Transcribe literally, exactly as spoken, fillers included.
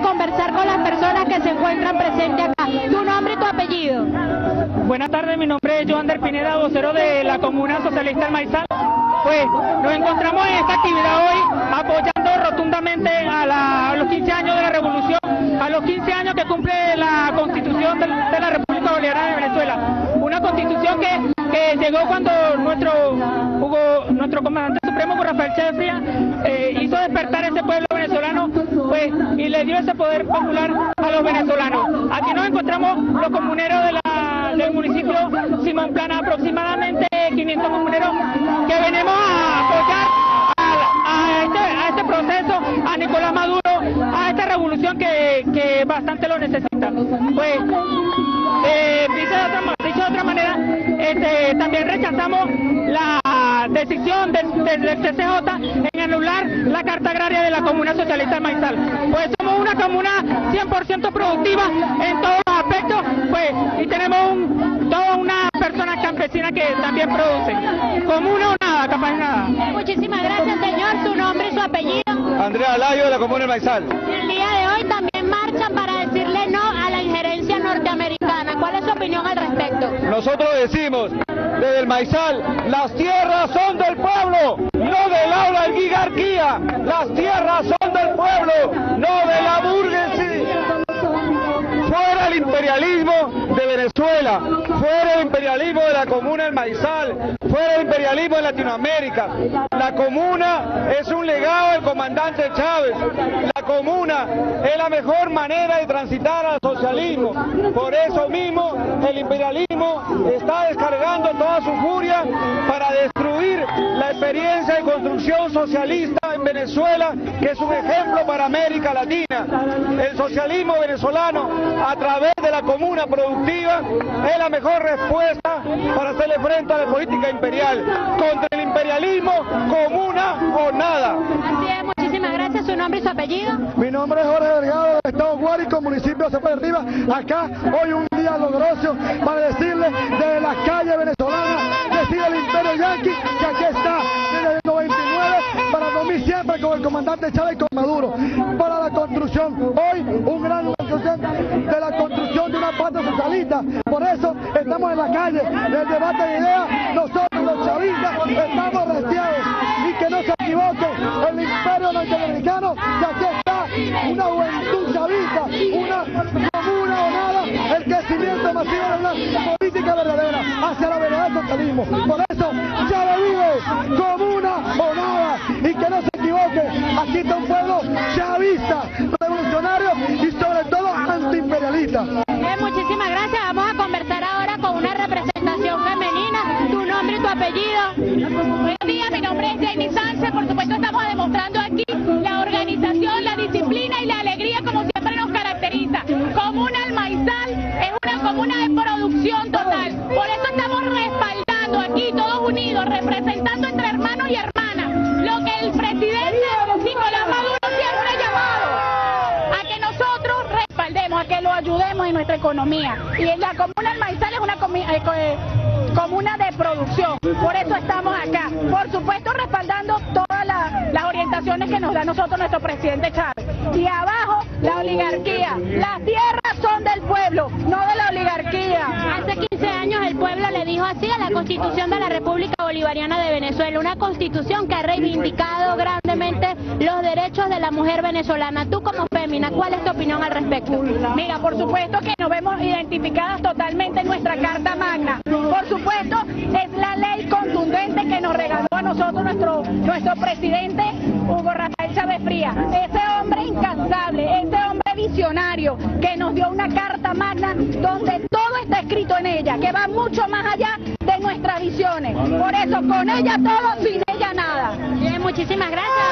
conversar con las personas que se encuentran presentes acá. Tu nombre y tu apellido. Buenas tardes, mi nombre es Joander Pineda, vocero de la Comuna Socialista El Maizal. Pues nos encontramos en esta actividad hoy apoyando rotundamente a, la, a los quince años de la revolución, a los quince años que cumple la Constitución de, de la República Bolivariana de Venezuela. Una Constitución que, que llegó cuando nuestro, Hugo, nuestro comandante supremo, Rafael Chávez Frías, eh, hizo despertar a ese pueblo venezolano, pues, y le dio ese poder popular a los venezolanos. Aquí nos encontramos los comuneros de la, del municipio Simón Plana, aproximadamente quinientos comuneros que venimos a apoyar a, a, este, a este proceso, a Nicolás Maduro, a esta revolución que, que bastante lo necesita. Pues, eh, dicho, de otra, dicho de otra manera, este, también rechazamos la decisión del, del, del C C J en anular la Carta Agraria de la Comuna Socialista del Maizal. Pues somos una comuna cien por ciento productiva en todos los aspectos, pues, y tenemos un, toda una personas campesinas que también producen. Comuna o nada, capaz nada. Muchísimas gracias, señor. Su nombre y su apellido. Andrea Layo, de la Comuna del Maizal. El día de hoy también marchan para decirle no a la injerencia norteamericana. ¿Cuál es su opinión al respecto? Nosotros decimos, desde el Maizal, las tierras son del pueblo, no de la oligarquía. Las tierras son del pueblo, no de la burguesía. Fuera el imperialismo de Venezuela, fuera el imperialismo de la Comuna del Maizal, fuera el imperialismo de Latinoamérica. La Comuna es un legado del comandante Chávez. La Comuna es la mejor manera de transitar al socialismo. Por eso mismo el imperialismo está descargando toda su furia para destruir la experiencia de construcción socialista en Venezuela, que es un ejemplo para América Latina. El socialismo venezolano, a través de la Comuna productiva, es la mejor respuesta para hacerle frente a la política imperial. Contra el imperialismo, comuna o nada. Así es, muchísimas gracias. ¿Su nombre y su apellido? Mi nombre es Jorge Delgado, del Estado Guárico, municipio de Cepeda Arriba. Acá hoy un día logoroso para decirle desde las calles venezolanas, decir el imperio yanqui, que aquí está desde el noventa y nueve para dormir siempre con el comandante Chávez y con Maduro. Para la construcción, hoy un gran construcción de la construcción de una patria socialista. Por eso estamos en la calle, del debate de ideas. Nosotros los chavistas estamos restiados, y que no se equivoque el imperio norteamericano, que aquí está una juventud chavista, una comuna o nada, el crecimiento masivo de una política verdadera hacia la verdad del socialismo. Por eso, Chávez vive, comuna o nada, y que no se equivoque, aquí está un pueblo chavista, revolucionario y sobre todo antiimperialista. Eh, muchísimas gracias. Vamos a conversar ahora con una representación femenina. Tu nombre y tu apellido. Buenos días, mi nombre es Jamie Sánchez. Por supuesto estamos demostrando aquí la organización, la disciplina y la alegría como siempre nos caracteriza. Comuna El Maizal es una comuna de producción total. Por eso estamos respaldando aquí todos unidos, representando entre hermanos y hermanas lo que el presidente Nicolás Maduro siempre ha llamado, a que nosotros respaldemos, a que lo ayudemos en nuestra economía. Y en la Comuna El Maizal es una comi eh, eh, comuna de producción. Por eso estamos acá. Por supuesto respaldando todas la, las orientaciones que nos da a nosotros nuestro presidente Chávez. Y abajo, la oligarquía. Las tierras son del pueblo, no de la oligarquía. Hace quince años el pueblo le dijo así a la Constitución de la República Bolivariana de Venezuela, una constitución que ha reivindicado grandemente los derechos de la mujer venezolana. Tú como fémina, ¿cuál es tu opinión al respecto? Mira, por supuesto que nos vemos identificadas totalmente en nuestra Carta Magna. Por supuesto, es la ley contundente que nos regaló a nosotros nuestro, nuestro presidente Hugo Rafael Chávez Frías. Ese hombre incansable, ese hombre visionario que nos dio una Carta Magna donde todo está escrito en ella, que va mucho más allá de nuestras visiones. Por eso, con ella todo, sin ella nada. Bien, muchísimas gracias.